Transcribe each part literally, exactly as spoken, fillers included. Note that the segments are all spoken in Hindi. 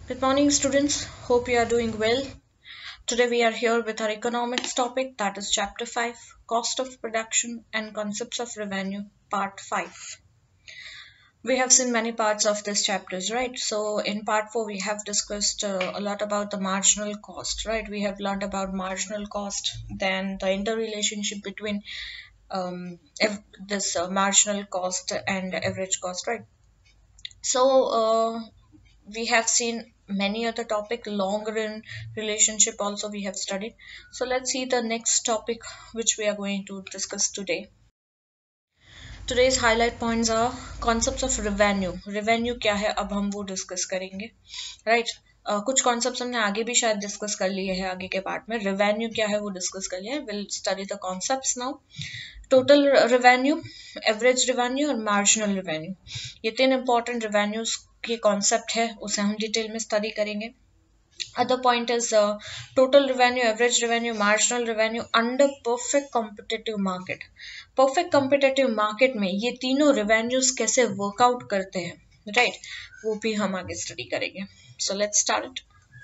Good morning, students. Hope you are doing well. Today we are here with our economics topic, that is chapter five, Cost of Production and Concepts of Revenue, part five. We have seen many parts of this chapters, right? So in part four we have discussed uh, a lot about the marginal cost, right? We have learned about marginal cost, then the interrelationship between um, this uh, marginal cost and average cost, right? So uh, we have seen many other topic, long run relationship also we have studied. So let's see the next topic which we are going to discuss today. Today's highlight points are concepts of revenue. Revenue क्या है अब हम वो डिस्कस करेंगे, राइट right? uh, कुछ कॉन्सेप्ट्स हमने आगे भी शायद डिस्कस कर लिए हैं आगे के पार्ट में. रेवेन्यू क्या है वो डिस्कस कर लिया है. Will study the concepts now. Total revenue, average revenue और मार्जिनल रेवेन्यू, ये तीन इंपॉर्टेंट रेवेन्यूज के कॉन्सेप्ट है, उसे हम डिटेल में स्टडी करेंगे. Other point is uh, total revenue, average revenue, marginal revenue under perfect competitive market. Perfect competitive market में ये तीनों revenues कैसे workout करते हैं, right? वो भी हम आगे study करेंगे. So let's start it.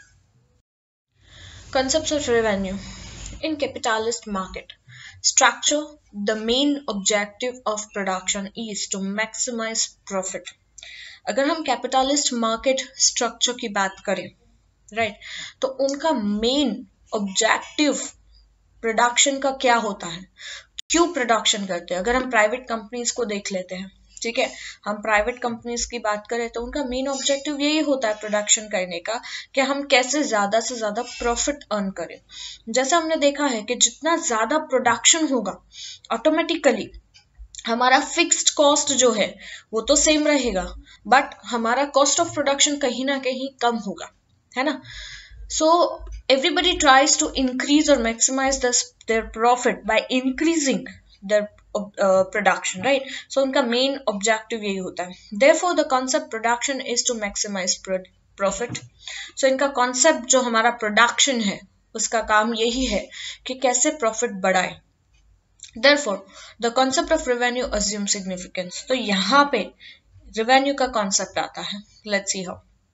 Concepts of revenue in capitalist market. Structure: the main objective of production is to maximize profit. अगर हम कैपिटलिस्ट मार्केट स्ट्रक्चर की बात करें, राइट right, तो उनका मेन ऑब्जेक्टिव प्रोडक्शन का क्या होता है, क्यों प्रोडक्शन करते हैं. अगर हम प्राइवेट कंपनीज को देख लेते हैं, ठीक है, हम प्राइवेट कंपनीज की बात करें तो उनका मेन ऑब्जेक्टिव यही होता है प्रोडक्शन करने का, कि हम कैसे ज्यादा से ज्यादा प्रॉफिट अर्न करें. जैसा हमने देखा है कि जितना ज्यादा प्रोडक्शन होगा ऑटोमेटिकली हमारा फिक्स्ड कॉस्ट जो है वो तो सेम रहेगा, बट हमारा कॉस्ट ऑफ प्रोडक्शन कहीं ना कहीं कम होगा, है ना. So everybody tries to increase और maximize their profit by increasing their production, right. So उनका मेन ऑब्जेक्टिव यही होता है. Therefore the concept production is to maximize profit. So इनका कॉन्सेप्ट जो हमारा प्रोडक्शन है उसका काम यही है कि कैसे प्रॉफिट बढ़ाए. Therefore, the concept of revenue assumes significance. तो यहाँ पे revenue का concept आता है. Let's see how.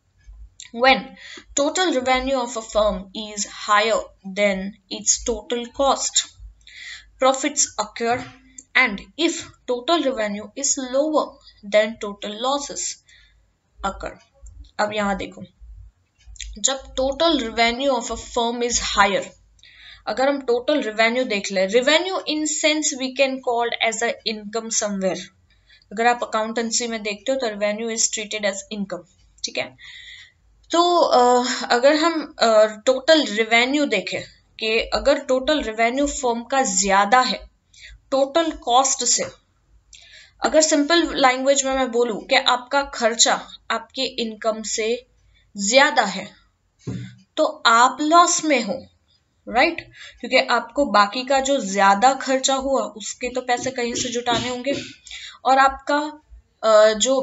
When total revenue of a firm is higher than its total cost, profits occur, and if total revenue is lower than total losses occur. अब यहाँ देखो, जब total revenue of a firm is higher, अगर हम टोटल रेवेन्यू देख ले, revenue in sense we can called as a income somewhere. अगर आप अकाउंटेंसी में देखते हो तो revenue is treated as income, ठीक है. तो uh, अगर हम टोटल uh, रेवेन्यू देखें कि अगर टोटल रेवेन्यू फर्म का ज्यादा है टोटल कॉस्ट से, अगर सिंपल लैंग्वेज में मैं बोलूं कि आपका खर्चा आपके इनकम से ज्यादा है तो आप लॉस में हो, राइट right? क्योंकि आपको बाकी का जो ज्यादा खर्चा हुआ उसके तो पैसे कहीं से जुटाने होंगे, और आपका जो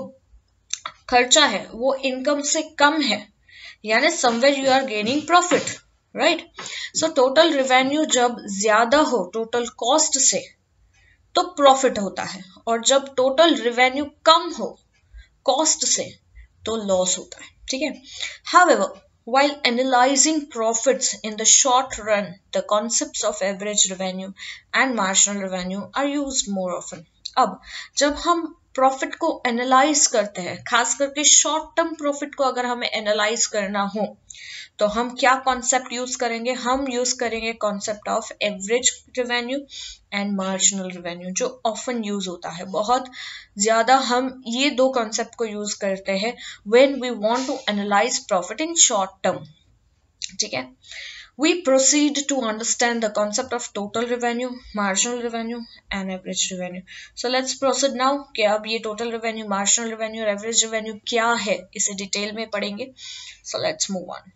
खर्चा है वो इनकम से कम है, यानी somewhere you are gaining profit, right. So total revenue जब ज्यादा हो टोटल कॉस्ट से तो प्रॉफिट होता है, और जब टोटल रेवेन्यू कम हो कॉस्ट से तो लॉस होता है, ठीक है. However, while analyzing profits in the short run, the concepts of average revenue and marginal revenue are used more often. अब जब हम प्रॉफिट को एनालाइज करते हैं, खास करके शॉर्ट टर्म प्रॉफिट को अगर हमें एनालाइज करना हो तो हम क्या कॉन्सेप्ट यूज करेंगे, हम यूज करेंगे concept of average revenue and marginal revenue, जो ऑफन यूज होता है. बहुत ज्यादा हम ये दो कॉन्सेप्ट को यूज करते हैं when we want to analyze profit in short term, ठीक है. We proceed to understand the concept of total revenue, marginal revenue and average revenue. So let's proceed now कि अब ये total revenue, marginal revenue और average revenue क्या है इसे डिटेल में पढ़ेंगे. So let's move on.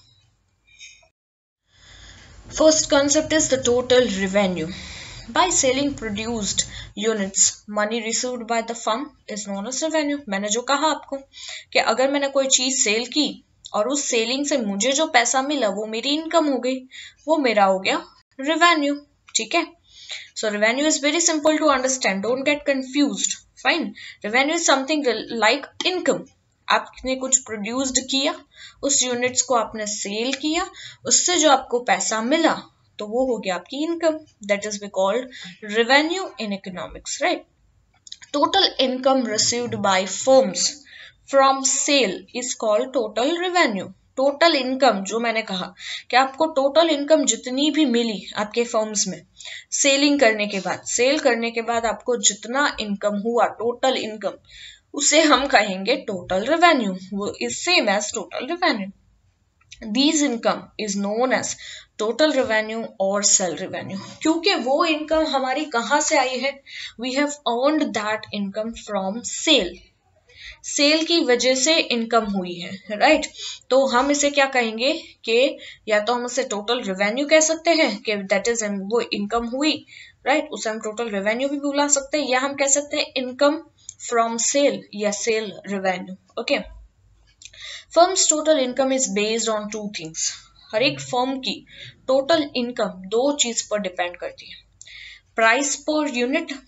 First concept is the total revenue. By selling produced units, money received by the firm is known as revenue. मैंने जो कहा आपको कि अगर मैंने कोई चीज सेल की और उस सेलिंग से मुझे जो पैसा मिला वो मेरी इनकम हो गई, वो मेरा हो गया रेवेन्यू, ठीक है. So revenue is very simple to understand, don't get confused, fine. Revenue is something like income, आपने कुछ प्रोड्यूस्ड किया, उस यूनिट्स को आपने सेल किया, उससे जो आपको पैसा मिला तो वो हो गया आपकी income. That is we called revenue in economics, right. Total income received by firms from sale is called total revenue. Total income, जो मैंने कहा कि आपको टोटल इनकम जितनी भी मिली आपके फर्म्स में सेलिंग करने के बाद, सेल करने के बाद आपको जितना इनकम हुआ, टोटल इनकम, उसे हम कहेंगे टोटल रेवेन्यू. वो is same as total revenue. These income is known as total revenue or sell revenue. क्योंकि वो इनकम हमारी कहाँ से आई है? We have earned that income from sale. Sale की वजह से इनकम हुई है, राइट right? तो हम इसे क्या कहेंगे कि या तो हम उसे टोटल रेवेन्यू कह सकते हैं कि दैट इज वो इनकम हुई, राइट right? उसे हम टोटल रेवेन्यू भी बुला सकते हैं, या हम कह सकते हैं इनकम फ्रॉम सेल या sale revenue. Okay. Firms total income is based on two things. हर एक फर्म की टोटल इनकम दो चीज पर डिपेंड करती है. प्राइस पर यूनिट,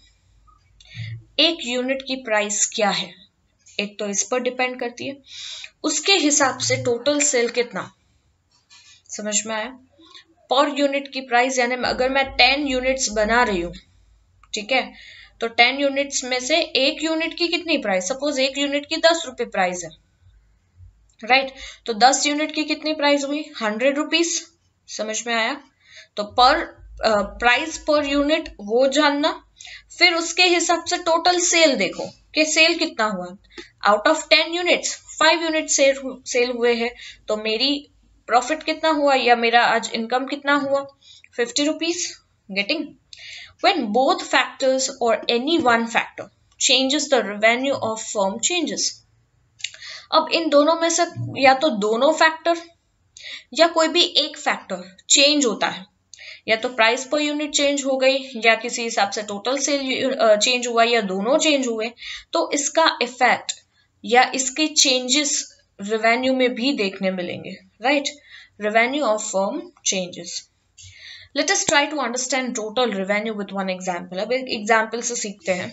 एक यूनिट की प्राइस क्या है, एक तो इस पर डिपेंड करती है. उसके हिसाब से टोटल सेल कितना, समझ में आया? पर यूनिट की प्राइस, यानी अगर मैं टेन यूनिट्स बना रही हूँ, ठीक है, तो टेन यूनिट्स में से एक यूनिट की कितनी प्राइस, सपोज एक यूनिट की दस रुपए प्राइस है, राइट right? तो दस यूनिट की कितनी प्राइस हुई, हंड्रेड रुपीज. समझ में आया? तो पर प्राइस पर यूनिट वो जानना, फिर उसके हिसाब से टोटल सेल देखो कि सेल कितना हुआ. Out of ten units five unit sale sale हुए हैं, तो मेरी प्रॉफिट कितना हुआ या मेरा आज इनकम कितना हुआ, fifty rupees. Getting? When both factors और any one factor changes the revenue of firm changes. अब इन दोनों में से या तो दोनों फैक्टर या कोई भी एक फैक्टर चेंज होता है, या तो प्राइस पर यूनिट चेंज हो गई, या किसी हिसाब से टोटल सेल चेंज हुआ, या दोनों चेंज हुए, तो इसका इफेक्ट या इसके चेंजेस रेवेन्यू में भी देखने मिलेंगे, right. Revenue of firm changes. Let us try to understand total revenue with one example. अब एक एग्जांपल से सीखते हैं.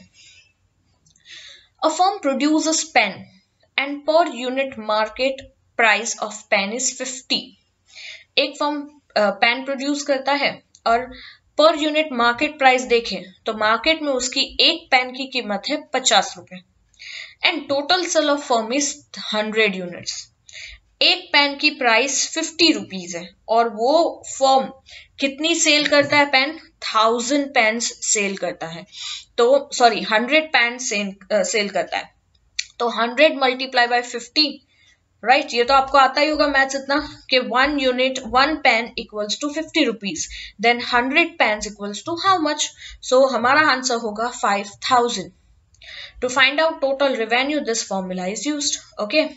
A firm produces pen and per unit market price of pen is fifty. एक फर्म पेन प्रोड्यूस करता है और पर यूनिट मार्केट प्राइस देखें तो मार्केट में उसकी एक पेन की कीमत है पचास रुपए. And total sale of firm is hundred units. एक पेन की प्राइस फिफ्टी रुपीज है और वो फर्म कितनी सेल करता है पेन, थाउजेंड पेन्स सेल करता है. तो सॉरी हंड्रेड पेन सेल करता है. तो hundred multiply by fifty, right. ये तो आपको आता ही होगा मैथ्स इतना कि one unit one pen equals to fifty rupees, then hundred pens equals to how much. So हमारा आंसर होगा five thousand. To find out total revenue this formula is used. Okay,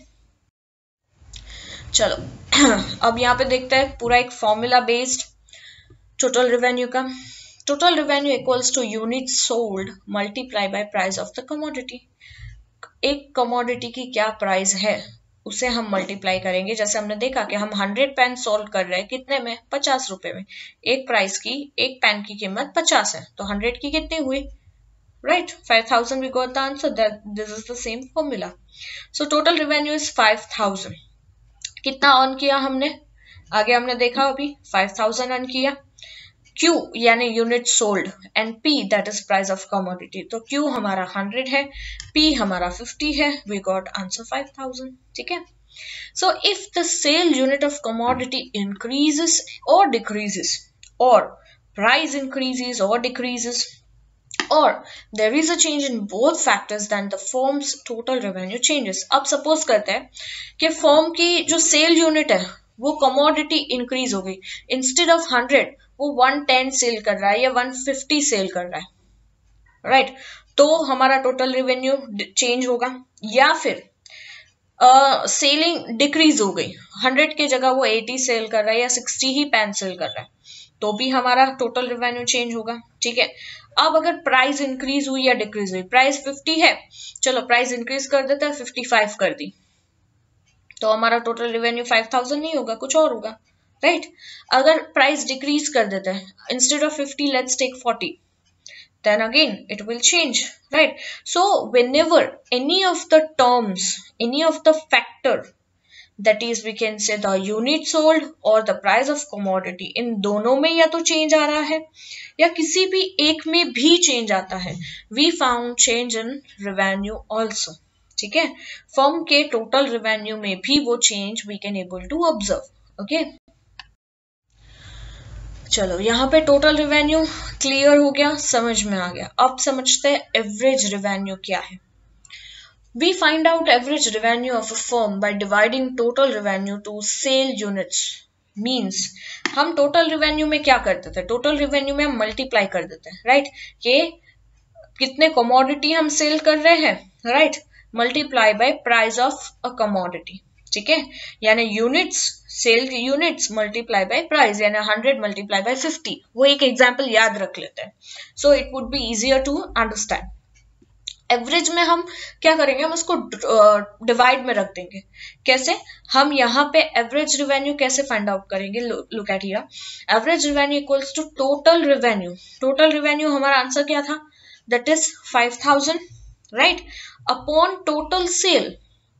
चलो अब यहाँ पे देखते हैं पूरा एक फॉर्मूला बेस्ड टोटल रेवेन्यू का. Total revenue equals to unit sold multiply by price of the commodity. एक कमोडिटी की क्या प्राइस है उसे हम मल्टीप्लाई करेंगे. जैसे हमने देखा कि हम हंड्रेड पेन सोल्ड कर रहे हैं कितने में, पचास रुपए में. एक प्राइस की एक पेन की कीमत पचास है, तो हंड्रेड की कितनी हुई, right, five thousand. We got the answer. That this is the same formula. So total revenue is five thousand. कितना अर्न किया हमने, आगे हमने देखा अभी फाइव थाउजेंड अर्न किया. Q यानी unit sold and P that is price of commodity. तो Q हमारा हंड्रेड है, P हमारा फिफ्टी है. We got answer five thousand. ठीक है. So if the sale unit of commodity increases और डिक्रीजेस, और प्राइस इंक्रीजेस और decreases, or there is a change in both factors, then the firm's total revenue changes. अब सपोज करते हैं कि फर्म की जो सेल यूनिट है वो कमोडिटी इंक्रीज हो गई, इंस्टेड ऑफ हंड्रेड वो वन टेन सेल कर रहा है या वन फिफ्टी सेल कर रहा है, राइट right? तो हमारा टोटल रेवेन्यू चेंज होगा. या फिर सेलिंग uh, डिक्रीज हो गई, हंड्रेड के जगह वो एटी सेल कर रहा है या सिक्सटी ही पेन सेल कर रहा है, तो भी हमारा टोटल रेवेन्यू चेंज होगा. ठीक है. अब अगर प्राइस इंक्रीज हुई या डिक्रीज हुई, प्राइस फिफ्टी है, चलो प्राइस इंक्रीज कर देते हैं, फिफ्टी फाइव कर दी, तो हमारा टोटल रेवेन्यू फाइव थाउजेंड नहीं होगा, कुछ और होगा, राइट right? अगर प्राइस डिक्रीज कर देते हैं, instead of fifty let's take forty, then again it will change, right? So whenever any of the terms, any of the factor, that is we can say the unit sold or the price of commodity, इन दोनों में या तो चेंज आ रहा है या किसी भी एक में भी चेंज आता है, we found change in revenue also, ठीक है? फर्म के टोटल रेवेन्यू में भी वो change we can able to observe, okay okay? चलो यहाँ पे टोटल रेवेन्यू क्लियर हो गया, समझ में आ गया। अब समझते हैं एवरेज रेवेन्यू क्या है। We find out average revenue of a firm by dividing total revenue to sale units. Means हम टोटल रेवेन्यू में क्या करते थे, टोटल रेवेन्यू में हम मल्टीप्लाई कर देते हैं, राइट? ये कितने कमोडिटी हम सेल कर रहे हैं, right, multiply by price of a commodity, ठीक है? यानी units, sale units multiply by price, यानी हंड्रेड मल्टीप्लाई बाय फिफ्टी। वो एक एग्जांपल याद रख लेते हैं, so it would be easier to understand. Average में हम क्या करेंगे, हम उसको डिवाइड में रख देंगे। कैसे? हम यहाँ पे एवरेज रेवेन्यू कैसे फाइंड आउट करेंगे, look at here, average revenue equals to total revenue. Total revenue हमारा आंसर क्या था, that is five thousand, right, upon total sale,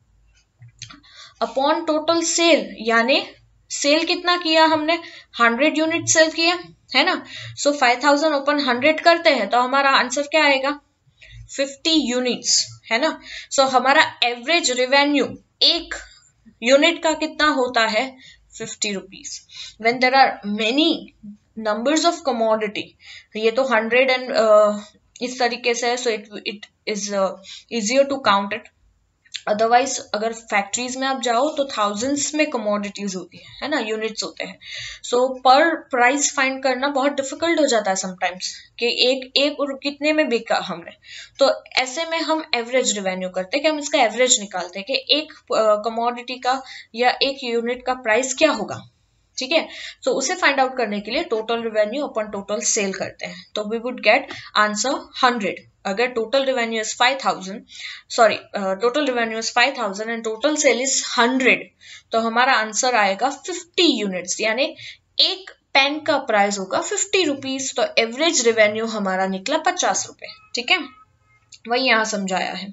upon total sale, यानी सेल कितना किया हमने, हंड्रेड यूनिट सेल किया है ना। So five thousand upon hundred करते हैं तो हमारा आंसर क्या आएगा, फिफ्टी यूनिट्स, है ना। सो so, हमारा एवरेज रेवेन्यू एक यूनिट का कितना होता है, fifty rupees. When there are many numbers of commodity, ये तो हंड्रेड एंड इस तरीके से है, so it it is easier to count it. Otherwise अगर फैक्ट्रीज में आप जाओ तो थाउजेंड्स में कमोडिटीज होती है है ना, यूनिट्स होते हैं। सो पर प्राइस फाइंड करना बहुत डिफिकल्ट हो जाता है समटाइम्स, कि एक एक और कितने में बिका हमने। तो ऐसे में हम एवरेज रेवेन्यू करते हैं कि हम इसका एवरेज निकालते हैं कि एक कमोडिटी uh, का या एक यूनिट का प्राइस क्या होगा, ठीक है। तो उसे फाइंड आउट करने के लिए total revenue upon total sale करते हैं, तो we would get answer hundred. अगर total revenue is five thousand, sorry total revenue is five thousand and total sale is hundred, तो हमारा आंसर आएगा फिफ्टी यूनिट्स, यानी एक पेन का प्राइस होगा फिफ्टी रुपीज। तो एवरेज रेवेन्यू हमारा निकला पचास रुपए, ठीक है, वही यहाँ समझाया है।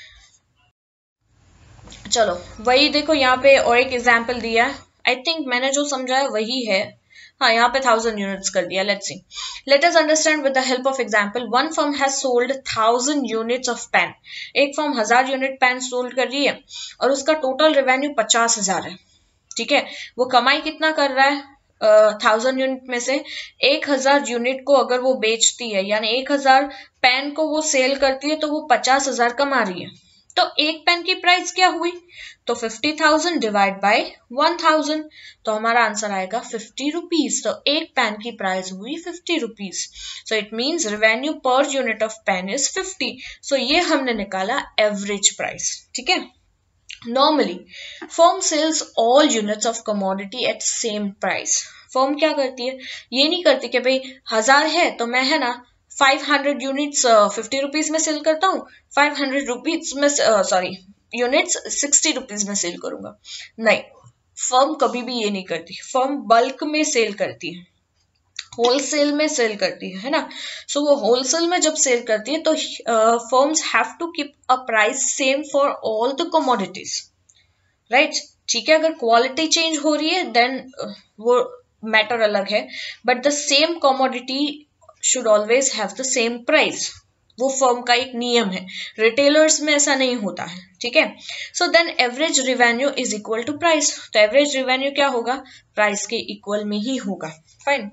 चलो वही देखो यहाँ पे और एक एग्जाम्पल दिया है, आई थिंक मैंने जो समझाया वही है। हाँ, यहाँ पे थाउजेंड यूनिट्स कर दिया। Let's see, let us understand with the help of example. One firm has sold thousand units of pen. एक फर्म हजार यूनिट पेन सोल्ड कर रही है और उसका टोटल रेवेन्यू पचास हजार है, ठीक है। वो कमाई कितना कर रहा है, थाउजेंड uh, यूनिट में से एक हजार यूनिट को अगर वो बेचती है, यानी एक हजार पेन को वो सेल करती है, तो वो पचास हजार कमा रही है। तो एक पेन की प्राइस क्या हुई, तो fifty thousand divide by one thousand, तो हमारा आंसर आएगा फिफ्टी रुपीज। तो एक पेन की प्राइस हुई fifty rupees. So it means revenue per unit of pen is fifty. So ये हमने निकाला एवरेज प्राइस, ठीक है। Normally firm sells all units of commodity at same price. Firm क्या करती है, ये नहीं करती कि भाई हजार है तो मैं है ना five hundred units fifty rupees में सेल करता हूँ, फाइव हंड्रेड रुपीज में सॉरी यूनिट्स सिक्सटी रुपीज में सेल करूंगा। नहीं, फर्म कभी भी ये नहीं करती। फर्म बल्क में सेल करती है, होलसेल में सेल करती है, है ना। सो so, वो होलसेल में जब सेल करती है तो firms have to keep a price same for all the commodities, right, ठीक है। अगर क्वालिटी चेंज हो रही है देन uh, वो मैटर अलग है, but the same commodity should always have the same price. वो फर्म का एक नियम है, रिटेलर्स में ऐसा नहीं होता है, ठीक है। So then average revenue is equal to price. तो एवरेज रेवेन्यू क्या होगा, प्राइस के इक्वल में ही होगा, फाइन।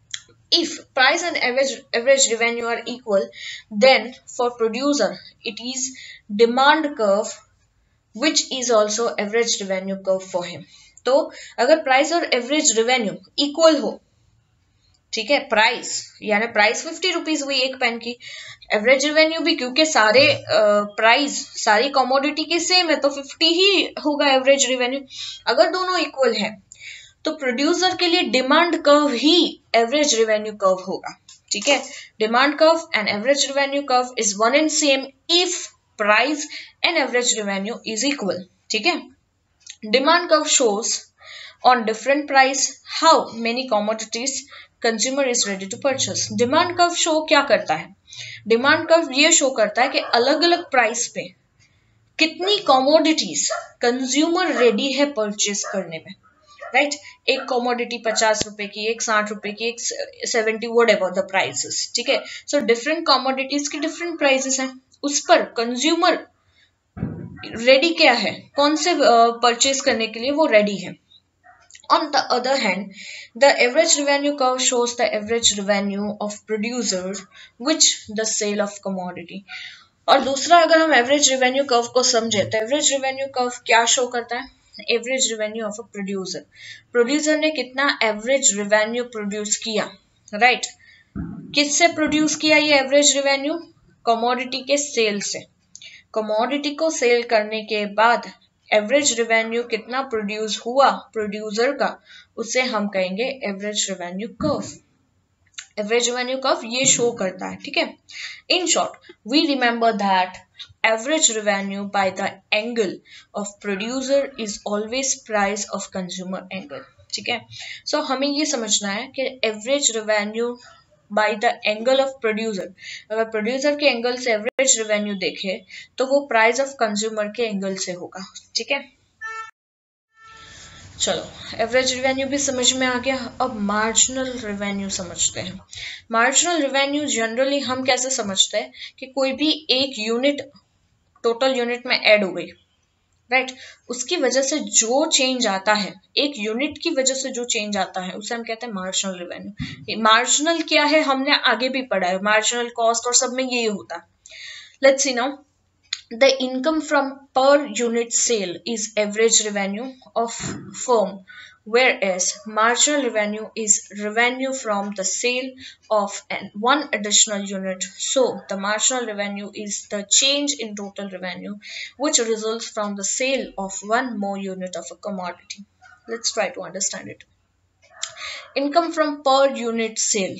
If price and average average revenue are equal, then for producer it is demand curve which is also average revenue curve for him. तो अगर प्राइस और एवरेज रेवेन्यू इक्वल हो, ठीक है, प्राइस यानी प्राइस फिफ्टी रुपीज हुई एक पेन की, एवरेज रेवेन्यू भी क्योंकि सारे प्राइस uh, सारी कमोडिटी की सेम है तो फिफ्टी ही होगा एवरेज रेवेन्यू। अगर दोनों इक्वल है तो प्रोड्यूसर के लिए डिमांड कर्व ही एवरेज रेवेन्यू कर्व होगा, ठीक है। Demand curve and average revenue curve is one and same if price and average revenue is equal, ठीक है। Demand curve shows on different price how many commodities consumer is ready to purchase. Demand curve show क्या करता है? डिमांड कर्व ये शो करता है कि अलग अलग प्राइस पे कितनी कमोडिटीज कंज्यूमर रेडी है परचेस करने में, राइट right? एक कमोडिटी पचास रुपए की, एक साठ रुपए की, एक seventy, whatever the prices, ठीक है। सो डिफरेंट कमोडिटीज की डिफरेंट प्राइसेस हैं, उस पर कंज्यूमर रेडी क्या है, कौन से परचेज uh, करने के लिए वो रेडी है। On the other hand, the average revenue curve shows the average revenue of producer which the sale of commodity। और दूसरा अगर हम एवरेज रेवेन्यू कर्व को समझे तो एवरेज रेवेन्यू कर्व क्या शो करता है? Average revenue of a producer. Producer ने कितना एवरेज रेवेन्यू प्रोड्यूस किया, राइट right? किससे प्रोड्यूस किया ये एवरेज रेवेन्यू? कमोडिटी के सेल से। कमोडिटी को सेल करने के बाद एवरेज रेवेन्यू कितना प्रोड्यूस हुआ प्रोड्यूसर का, उसे हम कहेंगे average revenue curve. Average revenue curve ये शो करता है, ठीक है। In short we remember that average revenue by the angle of producer is always price of consumer angle, ठीक है। सो हमें ये समझना है कि average revenue by the angle of producer, अगर प्रोड्यूसर के एंगल से एवरेज रेवेन्यू देखे तो वो प्राइस ऑफ कंज्यूमर के एंगल से होगा, ठीक है। चलो एवरेज रेवेन्यू भी समझ में आ गया, अब मार्जिनल रेवेन्यू समझते हैं। मार्जिनल रेवेन्यू जनरली हम कैसे समझते हैं कि कोई भी एक यूनिट टोटल यूनिट में ऐड हो गई, राइट right? उसकी वजह से जो चेंज आता है, एक यूनिट की वजह से जो चेंज आता है उसे हम कहते हैं मार्जिनल रेवेन्यू। मार्जिनल क्या है हमने आगे भी पढ़ा है, मार्जिनल कॉस्ट और सब में यही होता है। Let's see now the income from per unit sale is average revenue of firm, whereas marginal revenue is revenue from the sale of an one additional unit. So the marginal revenue is the change in total revenue which results from the sale of one more unit of a commodity. Let's try to understand it. Income from per unit sale,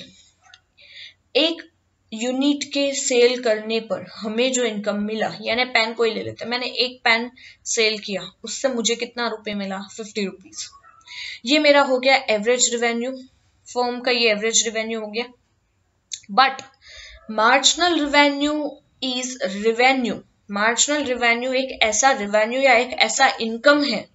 एक यूनिट के सेल करने पर हमें जो इनकम मिला, यानी पेन को ही ले लेते हैं, मैंने एक पेन सेल किया, उससे मुझे कितना रुपए मिला? Fifty rupees. ये मेरा हो गया एवरेज रेवेन्यू, फर्म का ये एवरेज रेवेन्यू हो गया। But marginal revenue is revenue, marginal revenue एक ऐसा रेवेन्यू या एक ऐसा इनकम है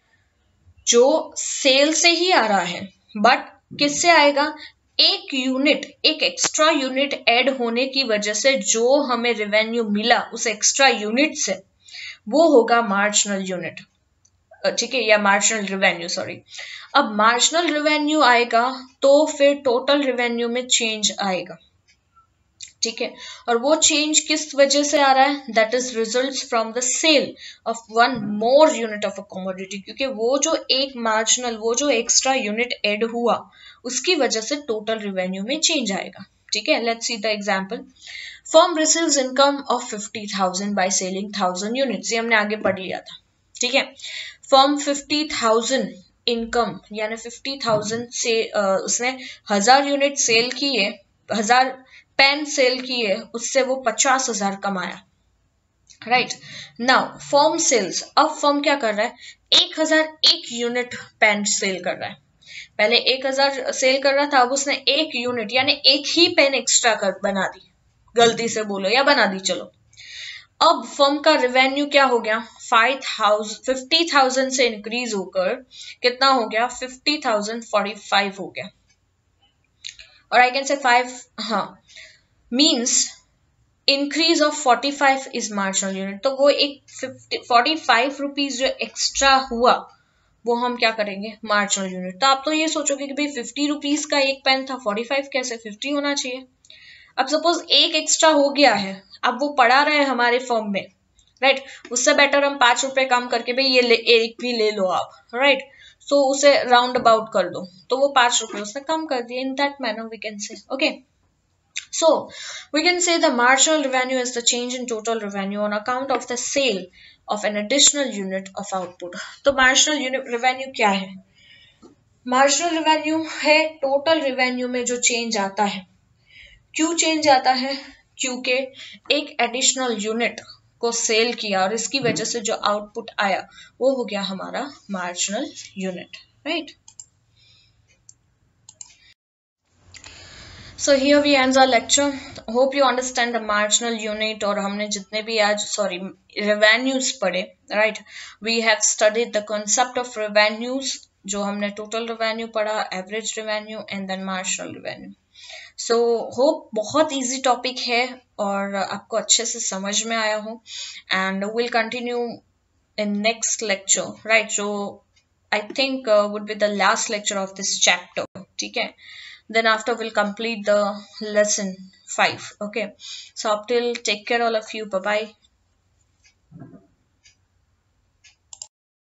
जो सेल से ही आ रहा है, बट किससे आएगा? एक यूनिट, एक एक्स्ट्रा यूनिट ऐड होने की वजह से जो हमें रेवेन्यू मिला उस एक्स्ट्रा यूनिट से, वो होगा मार्जिनल यूनिट, ठीक है, या मार्जिनल रेवेन्यू, सॉरी। अब मार्जिनल रेवेन्यू आएगा तो फिर टोटल रेवेन्यू में चेंज आएगा, ठीक है। और वो चेंज किस वजह से आ रहा है? That is results from the sale of one more unit of a commodity, क्योंकि वो जो एक मार्जिनल, वो जो एक्स्ट्रा यूनिट ऐड हुआ उसकी वजह से टोटल रेवेन्यू में चेंज आएगा, ठीक है। Let's see the example. Firm receives income of fifty thousand by selling thousand units, ये हमने आगे पढ़ लिया था, ठीक है। फर्म फिफ्टी थाउजेंड इनकम यानी फिफ्टी थाउजेंड से uh, उसने हजार यूनिट सेल किए, हजार पेन सेल किए, उससे वो पचास हजार कमाया, राइट। नाउ फर्म सेल्स, अब फर्म क्या कर रहा है? एक हजार एक यूनिट पेन सेल कर रहा है। पहले एक हजार सेल कर रहा था, अब उसने एक यूनिट यानी एक ही पेन एक्स्ट्रा कर बना दी, गलती से बोलो या बना दी, चलो। अब फर्म का रेवेन्यू क्या हो गया? फाइव थाउजेंड फिफ्टी थाउजेंड से इंक्रीज होकर कितना हो गया? फिफ्टी थाउजेंड फोर्टी फाइव हो गया। और आई कैन से फाइव, हाँ, means increase of forty five is marginal unit. तो वो एक फोर्टी फाइव रुपीज जो एक्स्ट्रा हुआ वो हम क्या करेंगे? Marginal unit. तो आप तो ये सोचोगे कि भाई फिफ्टी रुपीज का एक पेन था, फोर्टी फाइव कैसे? फिफ्टी होना चाहिए। अब सपोज एक एक्स्ट्रा हो गया है, अब वो पड़ा रहे हमारे फर्म में, राइट right? उससे बेटर हम पांच रुपए कम करके भाई ये ले, एक भी ले लो आप, राइट right? सो so, उसे राउंड अबाउट कर दो, तो वो पांच रुपए उसने कम कर दिए। In that manner we can say, okay. So we can say the marginal revenue is the change in total revenue on account of the sale of an additional unit of output. तो marginal unit revenue क्या है? marginal revenue है total revenue में जो change आता है। क्यों change आता है? क्योंकि एक additional unit को सेल किया और इसकी वजह से जो आउटपुट आया वो हो गया हमारा marginal unit, right? So here we ends our lecture. Hope you understand the marginal unit और हमने जितने भी आज sorry revenues पढ़े, right? We have studied the concept of revenues, जो हमने total revenue पढ़ा, average revenue and then marginal revenue. So hope बहुत easy topic है और आपको अच्छे से समझ में आया हो, and we'll continue in next lecture, right? So I think uh, would be the last lecture of this chapter, ठीक है? Then after we'll complete the lesson five. Okay, so up till take care all of you. Bye bye.